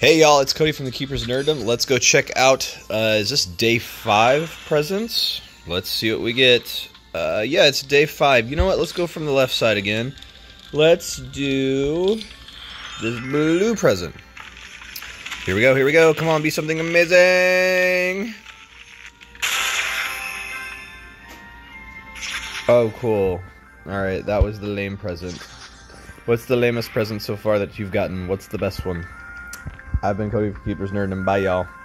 Hey y'all, it's Cody from the Keepers of Nerddom. Let's go check out, is this day 5 presents? Let's see what we get. Yeah, it's day 5. You know what, let's go from the left side again. Let's do this blue present. Here we go, come on, be something amazing! Oh, cool. Alright, that was the lame present. What's the lamest present so far that you've gotten? What's the best one? I've been Cody for Keepers Nerddom. Bye, y'all.